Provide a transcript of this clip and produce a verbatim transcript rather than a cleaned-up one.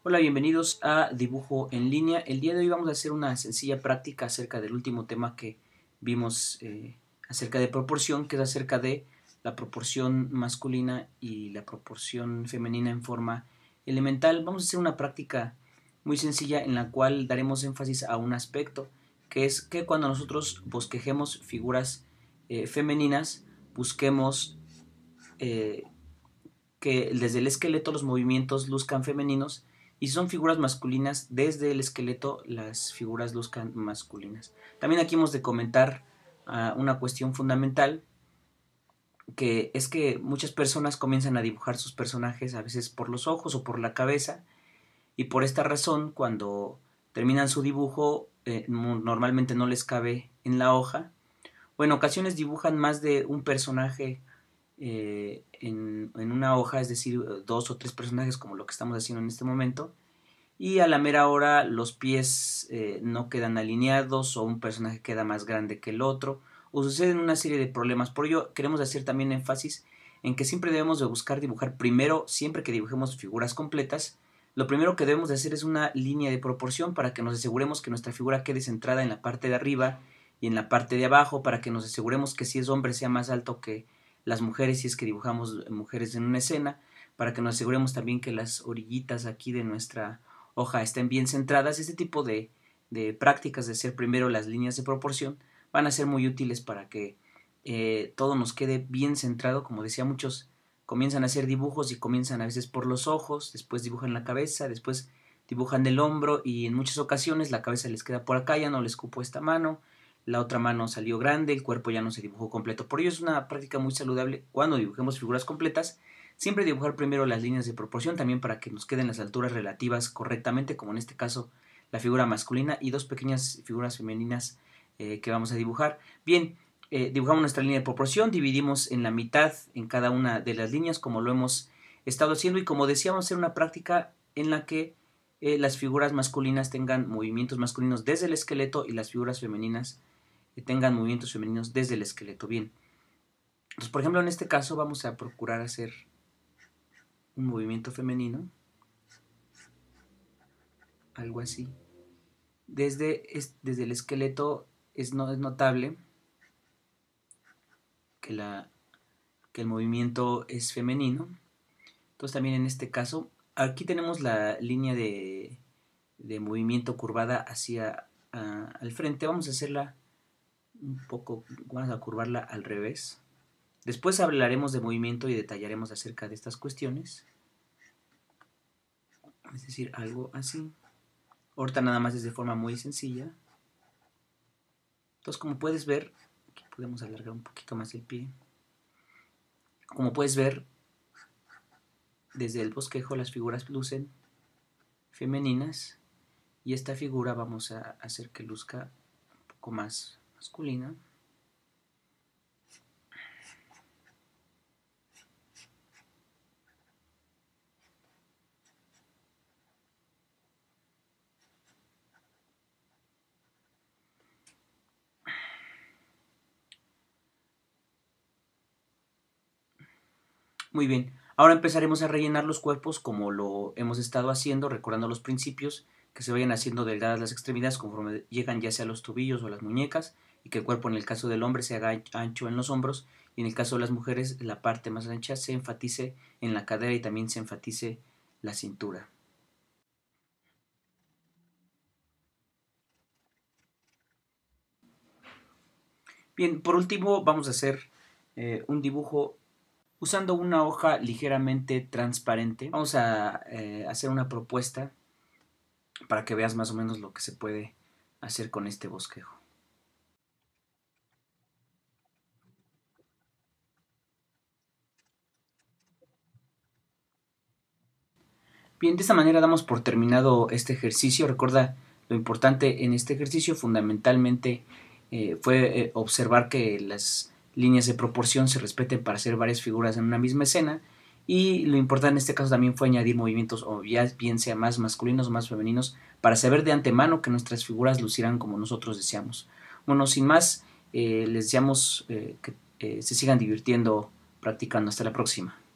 Hola, bienvenidos a Dibujo en Línea. El día de hoy vamos a hacer una sencilla práctica acerca del último tema que vimos eh, acerca de proporción, que es acerca de la proporción masculina y la proporción femenina en forma elemental. Vamos a hacer una práctica muy sencilla en la cual daremos énfasis a un aspecto, que es que cuando nosotros bosquejemos figuras eh, femeninas, busquemos eh, que desde el esqueleto los movimientos luzcan femeninos y si son figuras masculinas, desde el esqueleto las figuras luzcan masculinas. También aquí hemos de comentar uh, una cuestión fundamental, que es que muchas personas comienzan a dibujar sus personajes a veces por los ojos o por la cabeza, y por esta razón cuando terminan su dibujo eh, normalmente no les cabe en la hoja, o en ocasiones dibujan más de un personaje eh, en, en una hoja, es decir, dos o tres personajes como lo que estamos haciendo en este momento, y a la mera hora los pies eh, no quedan alineados o un personaje queda más grande que el otro o suceden una serie de problemas. Por ello queremos hacer también énfasis en que siempre debemos de buscar dibujar primero, siempre que dibujemos figuras completas, lo primero que debemos de hacer es una línea de proporción para que nos aseguremos que nuestra figura quede centrada en la parte de arriba y en la parte de abajo, para que nos aseguremos que si es hombre sea más alto que las mujeres si es que dibujamos mujeres en una escena, para que nos aseguremos también que las orillitas aquí de nuestra hoja estén bien centradas. Este tipo de, de prácticas de hacer primero las líneas de proporción van a ser muy útiles para que eh, todo nos quede bien centrado. Como decía, muchos comienzan a hacer dibujos y comienzan a veces por los ojos, después dibujan la cabeza, después dibujan el hombro y en muchas ocasiones la cabeza les queda por acá, ya no les cupo esta mano, la otra mano salió grande, el cuerpo ya no se dibujó completo. Por ello es una práctica muy saludable cuando dibujemos figuras completas siempre dibujar primero las líneas de proporción, también para que nos queden las alturas relativas correctamente, como en este caso la figura masculina y dos pequeñas figuras femeninas eh, que vamos a dibujar. Bien, eh, dibujamos nuestra línea de proporción, dividimos en la mitad en cada una de las líneas como lo hemos estado haciendo, y como decíamos, hacer una práctica en la que eh, las figuras masculinas tengan movimientos masculinos desde el esqueleto y las figuras femeninas eh, tengan movimientos femeninos desde el esqueleto. Bien, entonces por ejemplo en este caso vamos a procurar hacer un movimiento femenino, algo así. Desde, es, desde el esqueleto es, no, es notable que, la, que el movimiento es femenino. Entonces también en este caso, aquí tenemos la línea de, de movimiento curvada hacia uh, al frente. Vamos a hacerla un poco, vamos a curvarla al revés. Después hablaremos de movimiento y detallaremos acerca de estas cuestiones. Es decir, algo así. Ahorita nada más es de forma muy sencilla. Entonces, como puedes ver, aquí podemos alargar un poquito más el pie. Como puedes ver, desde el bosquejo las figuras lucen femeninas y esta figura vamos a hacer que luzca un poco más masculina. Muy bien, ahora empezaremos a rellenar los cuerpos como lo hemos estado haciendo, recordando los principios, que se vayan haciendo delgadas las extremidades conforme llegan ya sea a los tobillos o las muñecas, y que el cuerpo en el caso del hombre se haga ancho en los hombros, y en el caso de las mujeres la parte más ancha se enfatice en la cadera y también se enfatice la cintura. Bien, por último vamos a hacer eh, un dibujo usando una hoja ligeramente transparente. Vamos a eh, hacer una propuesta para que veas más o menos lo que se puede hacer con este bosquejo. Bien, de esta manera damos por terminado este ejercicio. Recuerda, lo importante en este ejercicio fundamentalmente eh, fue eh, observar que las líneas de proporción se respeten para hacer varias figuras en una misma escena, y lo importante en este caso también fue añadir movimientos, o ya bien sea más masculinos o más femeninos, para saber de antemano que nuestras figuras lucirán como nosotros deseamos. Bueno, sin más, eh, les deseamos eh, que eh, se sigan divirtiendo practicando. Hasta la próxima.